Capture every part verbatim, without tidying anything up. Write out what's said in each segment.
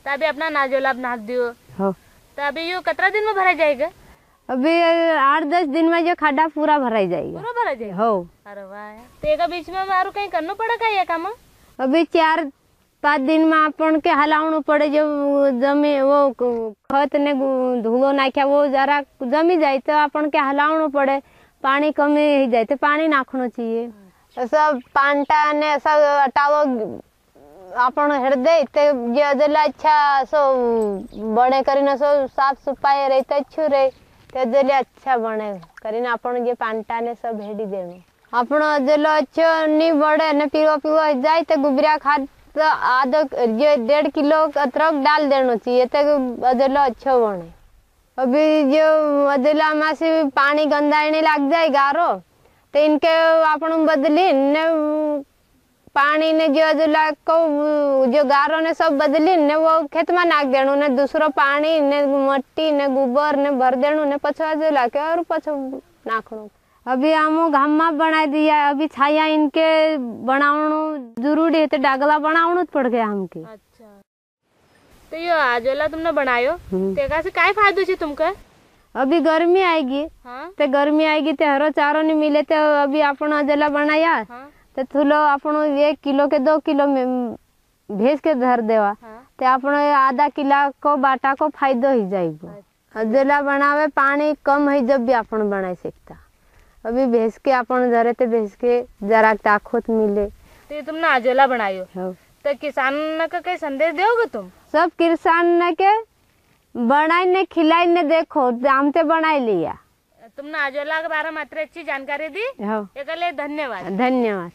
तो अभी अपना नाजोला नाक दियो हो तो अभी यो कितना दिन में भरा जाएगा? अभी आठ दस दिन में जो खड्डा पूरा भरा जाएगा। पूरा भरा जाएगा हो। अरे वाह। तो एक बीच में मारू कहीं करना पड़ा का ये काम? अभी चार पाँच दिन में अपन के हलावनु पड़े जो जमी वो खत ने धूलो नाख्या वो जरा जमी जाए तो अपन के हलावनु पड़े। पानी कमी ही जाए तो पानी नाखना चाहिए। सब पांटा ने सब हटावो अपन हृदय ते जो जला अच्छा सो बने करीना सो साफ सफाई रहते अच्छु रहे ते जले अच्छा बने करीना अपन ये पांटा ने सब हेडी देनो अपन जलो अच्छो नहीं बड़े ने पीरो पीरो जाए तो गुबरिया खाद तो आधा जो डेढ़ किलो अदरक डाल देना चाहिए तो अदला अच्छा बने। अभी जो अदला में से पानी गंदा नहीं लग जाए गारो तो इनके अपन बदली ने पानी ने जो अदला को जो गारो ने सब बदली ने वो खेत में नाक देनो ने दूसरा पानी ने मट्टी ने गोबर ने भर देनो ने पछो अदला के और पछो नाखनो। अभी हम घाम में बना दिया अभी छाया इनके बनावनो जरूरी है तो डागला बनावनो पड़ गया हमके। अच्छा तो ये आजोला तुमने बनायो तेका से काय फायदा छे तुमके? अभी गर्मी आएगी हाँ? तो गर्मी आएगी तो हरो चारो नहीं मिले तो अभी अपन आजोला बनाया हाँ? तो थुलो अपन एक किलो के दो किलो में भेज के धर देवा हाँ? तो अपन आधा किला को बाटा को फायदा ही जाएगा। आजोला बनावे पानी कम है जब भी अपन बना सकता। अभी भेज के अपन धरे ते भेज के जरा ताकत मिले तो ये तुमने आजोला बनायो हो। तो किसान का कई संदेश दोगे तुम? सब किसान के बनाई ने खिलाई ने देखो दाम ते बनाई लिया। तुमने आजोला के बारे में इतनी अच्छी जानकारी दी हो एक लिए धन्यवाद। धन्यवाद।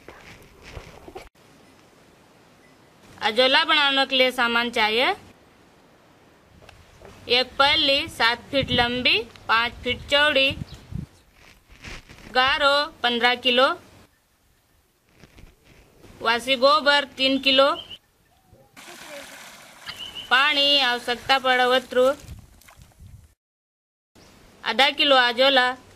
आजोला बनाने के लिए सामान चाहिए एक पल्ली सात फीट लंबी पाँच फीट चौड़ी, गारो पंद्रह किलो, वासी गोबर तीन किलो, पानी आवश्यकता पड़े वत्रु आधा किलो आजोला,